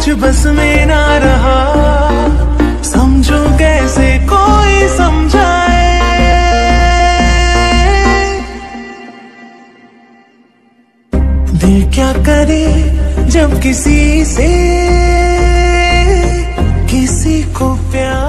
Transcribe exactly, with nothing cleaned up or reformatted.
कुछ बस में ना रहा, समझो कैसे कोई समझाए। दिल क्या करे जब किसी से किसी को प्यार